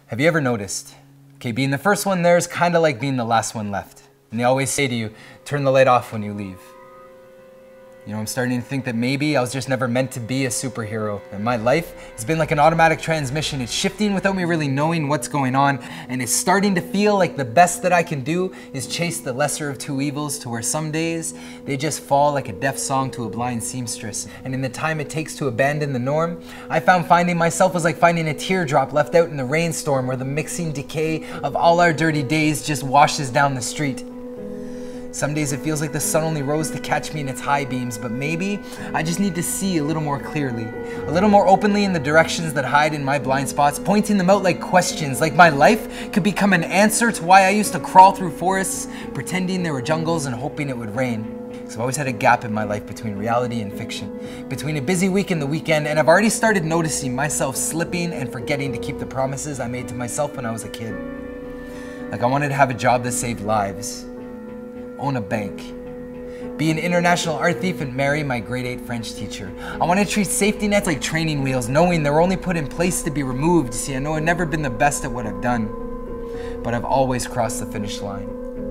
Have you ever noticed? Okay, being the first one there is kind of like being the last one left. And they always say to you, turn the light off when you leave. You know, I'm starting to think that maybe I was just never meant to be a superhero. And my life has been like an automatic transmission. It's shifting without me really knowing what's going on. And it's starting to feel like the best that I can do is chase the lesser of two evils, to where some days they just fall like a deaf song to a blind seamstress. And in the time it takes to abandon the norm, I found finding myself was like finding a teardrop left out in the rainstorm, where the mixing decay of all our dirty days just washes down the street. Some days it feels like the sun only rose to catch me in its high beams, but maybe I just need to see a little more clearly, a little more openly in the directions that hide in my blind spots, pointing them out like questions, like my life could become an answer to why I used to crawl through forests, pretending there were jungles and hoping it would rain. So I've always had a gap in my life between reality and fiction, between a busy week and the weekend, and I've already started noticing myself slipping and forgetting to keep the promises I made to myself when I was a kid. Like I wanted to have a job that saved lives, own a bank, be an international art thief, and marry my grade 8 French teacher. I want to treat safety nets like training wheels, knowing they're only put in place to be removed. You see, I know I've never been the best at what I've done, but I've always crossed the finish line.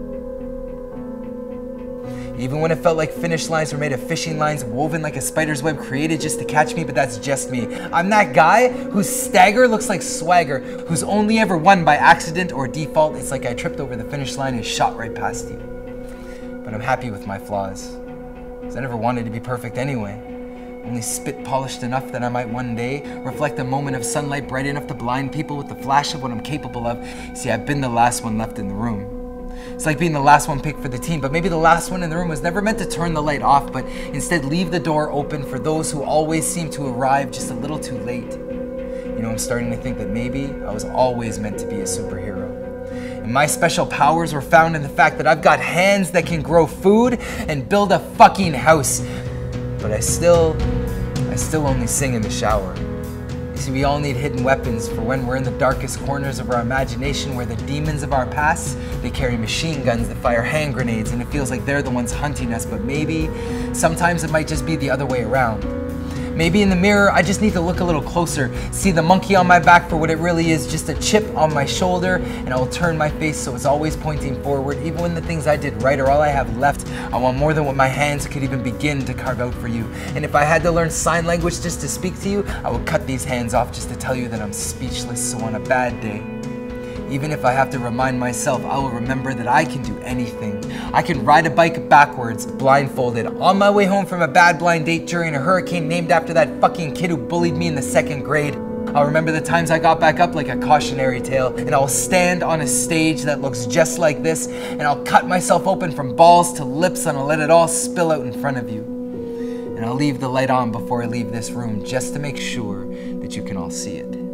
Even when it felt like finish lines were made of fishing lines woven like a spider's web created just to catch me, but that's just me. I'm that guy whose stagger looks like swagger, who's only ever won by accident or default. It's like I tripped over the finish line and shot right past you. But I'm happy with my flaws, because I never wanted to be perfect anyway. Only spit polished enough that I might one day reflect a moment of sunlight bright enough to blind people with the flash of what I'm capable of. See, I've been the last one left in the room. It's like being the last one picked for the team, but maybe the last one in the room was never meant to turn the light off, but instead leave the door open for those who always seem to arrive just a little too late. You know, I'm starting to think that maybe I was always meant to be a superhero. And my special powers were found in the fact that I've got hands that can grow food and build a fucking house. But I still only sing in the shower. You see, we all need hidden weapons for when we're in the darkest corners of our imagination, where the demons of our past, they carry machine guns that fire hand grenades, and it feels like they're the ones hunting us. But maybe sometimes it might just be the other way around. Maybe in the mirror, I just need to look a little closer, see the monkey on my back for what it really is, just a chip on my shoulder, and I will turn my face so it's always pointing forward. Even when the things I did right are all I have left, I want more than what my hands could even begin to carve out for you. And if I had to learn sign language just to speak to you, I would cut these hands off just to tell you that I'm speechless. So on a bad day, even if I have to remind myself, I will remember that I can do anything. I can ride a bike backwards, blindfolded, on my way home from a bad blind date during a hurricane named after that fucking kid who bullied me in the 2nd grade. I'll remember the times I got back up like a cautionary tale, and I'll stand on a stage that looks just like this, and I'll cut myself open from balls to lips, and I'll let it all spill out in front of you. And I'll leave the light on before I leave this room, just to make sure that you can all see it.